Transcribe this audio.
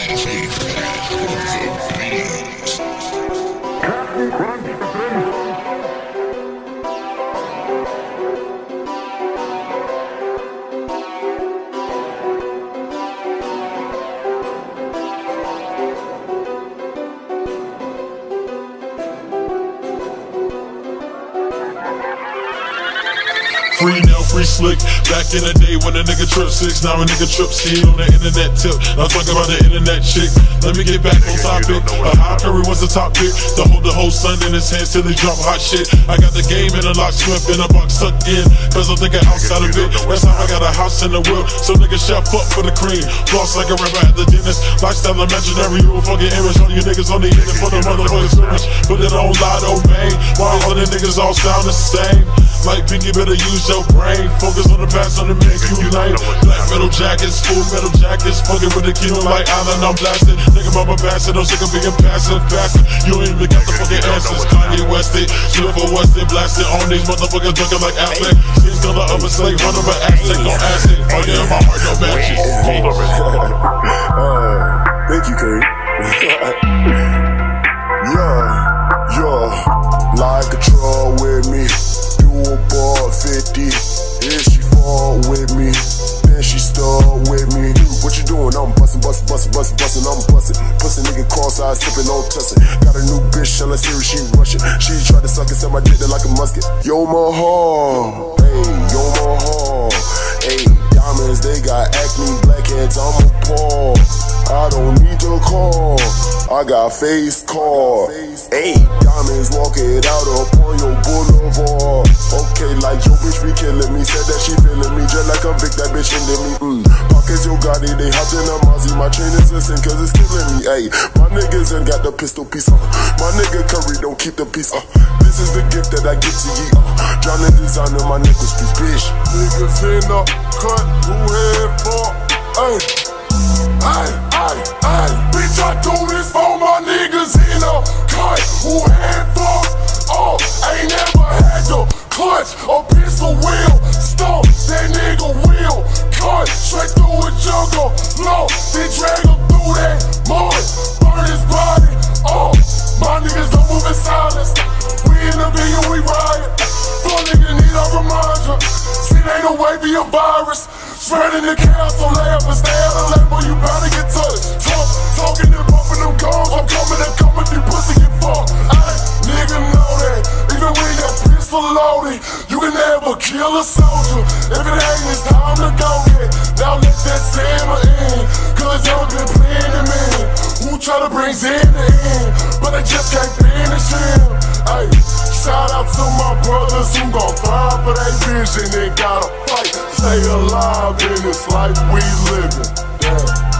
Free now, free slick. Back in the day when a nigga trip 6, now a nigga trip C on the internet tip. I'm talking about the internet chick. Let me get back on topic. High Curry was the top pick. To hold the whole sun in his hands till he drop hot shit. I got the game in a lock, Swift in a box tucked in. Cause I'm thinking outside of it. That's how I got a house in the whip. So niggas chef up for the cream. Floss like a rapper at the dentist. Lifestyle imaginary, you a fucking image. All you niggas on the internet for the motherfucking scrimmage. Put it on Lotto, man. Why all the niggas all sound the same? Like Pinky, better use your brain. Focus on the past, on the man you like. Black metal jackets, full metal jackets. Fucking with the kilo like island, I'm blasted. Nigga, I'm a bastard, I'm sick of being passive, bastard. You ain't even got the fucking answers. Kanye Wested, Swift or Wested, blasted on these motherfuckers looking like Affleck. She's gonna up a slave, run over Aztec, no acid. Oh yeah, my heart don't match it. Thank you, Kate. Yeah, like a troll with me. Do a ball 50. If she fall with me, then she start with me. What you doing? I'm bustin', I'm bustin'. Pussy nigga cross-eyed, sippin' on tussin'. Got a new bitch, tellin' Siri she rushin'. She try to suck it, sell my dick like a musket. Yo, my heart, yo, my heart. Hey, diamonds, they got acne, blackheads, I'm a paw. I don't need to call, I got face card. Hey, diamonds, walk it out upon your boulevard. Okay, like your bitch be killing me. Said that she feeling me, just like a Vic, that bitch into me. Pockets yo Gotti, they hopped in a Mozzie. My chain is listen, cause it's killing me. Ayy, my niggas ain't got the pistol piece. My nigga Curry don't keep the peace. This is the gift that I give to ye. Drowning designer, my necklace piece, bitch. Niggas in the cut, who head for? Ayy, bitch, I do this for my niggas in the cut, who head for? Oh, ain't never had to clutch a pistol wheel. Stomp that nigga wheel. Cut straight through a jungle. Low, they drag him through that mud. Burn his body. Oh, my niggas don't move in silence. We in the video, we riot. Full nigga need a reminder. See, ain't no way be a virus. Spreading the chaos on lab, but stay out of label, you bout to get touched. Talking and bumping them guns. I'm coming and coming, you pussy get fucked. Nigga know that, even when your pistol loaded, you can never kill a soldier. If it ain't, it's time to go get. Now let that simmer in, cause y'all been playing the man. Who try to bring Zen in, but they just can't finish him. Ay, shout out to my brothers who gon' fight for that vision. They gotta fight, stay alive in this life we living. Yeah.